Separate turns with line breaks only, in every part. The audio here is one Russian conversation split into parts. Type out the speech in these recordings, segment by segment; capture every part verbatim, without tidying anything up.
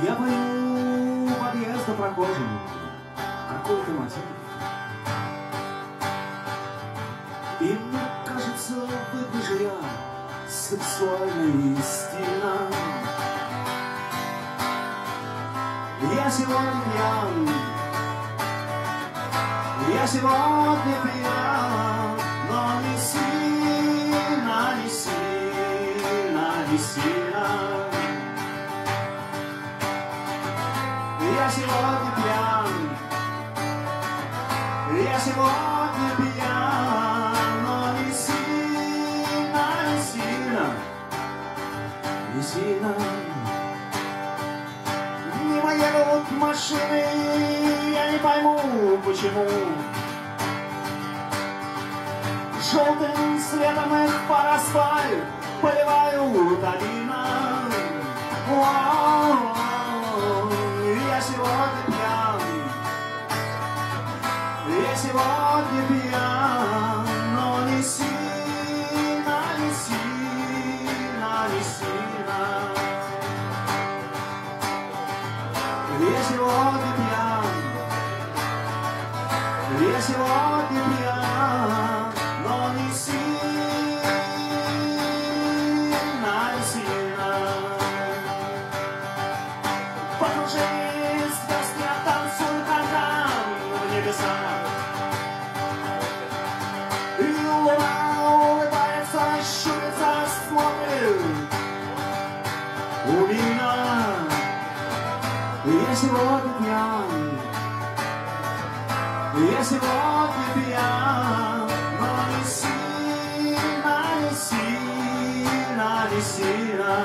Я пою у подъезда прохожим какой-то мотив. И мне кажется, выгляжу я сексуально и стильно. Я сегодня пьян, я сегодня пьян, но не сильно, не сильно, не сильно. Я сегодня пьян, я сегодня пьян, но не сильно, не сильно, не сильно. Мимо едут машины, я не пойму, почему. Желтым светом их по асфальт поливают обильно. Я сегодня пьян, я сегодня пьян, но не сильно, не сильно, не сильно. Я сегодня пьян, я сегодня пьян, но не сильно, не сильно. Покружись, звезд, я танцую канам в небесах. И луна улыбается, щурится, смотрит у меня. Я сегодня пьян, я сегодня пьян, но не сильно, не сильно, не сильно.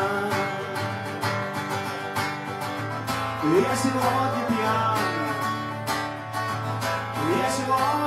Я сегодня пьян, я сегодня